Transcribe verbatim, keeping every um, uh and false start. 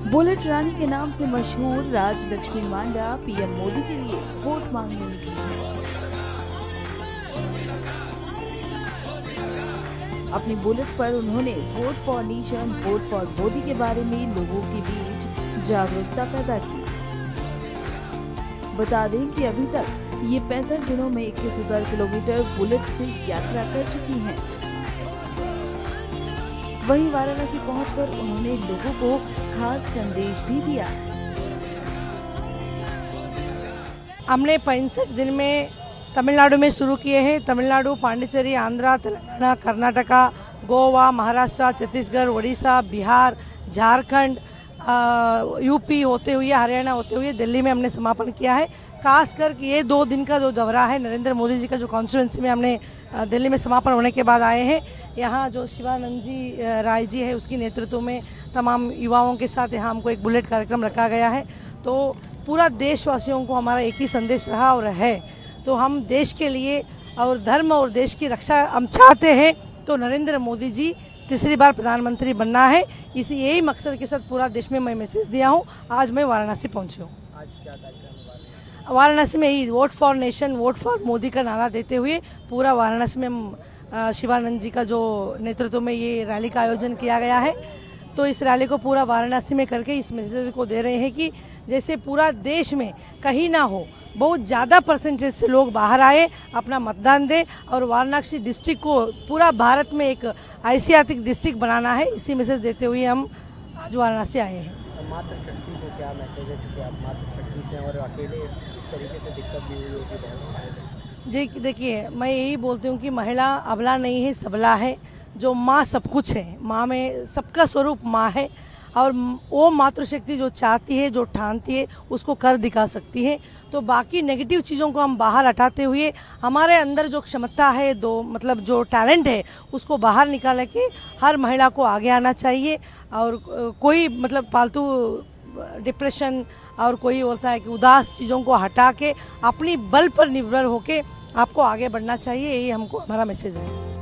Bullet रानी के नाम से मशहूर राजलक्ष्मी मांडा पीएम मोदी के लिए वोट मांगने निकली है। अपनी बुलेट पर उन्होंने vote for nation, vote for Modi के बारे में लोगों के बीच जागरूकता पैदा की। बता दें कि अभी तक ये पैंसठ दिनों में इक्कीस हजार किलोमीटर बुलेट से यात्रा कर चुकी हैं। वहीं वाराणसी पहुंचकर उन्होंने लोगों को खास संदेश भी दिया। हमने पैंसठ दिन में तमिलनाडु में शुरू किए हैं। तमिलनाडु, पांडिचेरी, आंध्रा, तेलंगाना, कर्नाटका, गोवा, महाराष्ट्र, छत्तीसगढ़, उड़ीसा, बिहार, झारखंड, यूपी होते हुए हरियाणा होते हुए दिल्ली में हमने समापन किया है। खासकर ये दो दिन का जो दौरा है, नरेंद्र मोदी जी का जो कॉन्स्टिट्यूंसी में हमने दिल्ली में समापन होने के बाद आए हैं। यहाँ जो शिवानंद जी राय जी है, उसकी नेतृत्व में तमाम युवाओं के साथ यहाँ हमको एक बुलेट कार्यक्रम रखा गया है। तो पूरा देशवासियों को हमारा एक ही संदेश रहा और है, तो हम देश के लिए और धर्म और देश की रक्षा हम चाहते हैं तो नरेंद्र मोदी जी तीसरी बार प्रधानमंत्री बनना है। इसी यही मकसद के साथ पूरा देश में मैं मैसेज दिया हूँ। आज मैं वाराणसी पहुँची हूँ। आज क्या कार्यक्रम? वाराणसी में ही vote for nation, vote for Modi का नारा देते हुए पूरा वाराणसी में हम शिवानंद जी का जो नेतृत्व में ये रैली का आयोजन किया गया है। तो इस रैली को पूरा वाराणसी में करके इस मैसेज को दे रहे हैं कि जैसे पूरा देश में कहीं ना हो, बहुत ज़्यादा परसेंटेज से लोग बाहर आए, अपना मतदान दे और वाराणसी डिस्ट्रिक्ट को पूरा भारत में एक ऐतिहासिक डिस्ट्रिक्ट बनाना है। इसी मैसेज देते हुए हम आज वाराणसी आए हैं। मातृशक्ति को क्या मैसेज है, क्योंकि आप मातृशक्ति से और अकेले इस तरीके से दिक्कत भी हुई होगी बहुत? जी देखिए, मैं यही बोलती हूँ कि महिला अबला नहीं है, सबला है। जो माँ सब कुछ है, माँ में सबका स्वरूप माँ है और वो मातृशक्ति जो चाहती है, जो ठानती है, उसको कर दिखा सकती है। तो बाकी नेगेटिव चीज़ों को हम बाहर हटाते हुए हमारे अंदर जो क्षमता है, दो मतलब जो टैलेंट है, उसको बाहर निकाल के हर महिला को आगे आना चाहिए। और कोई मतलब फालतू डिप्रेशन और कोई बोलता है कि उदास चीज़ों को हटा के अपनी बल पर निर्भर होके आपको आगे बढ़ना चाहिए। यही हमको हमारा मैसेज है।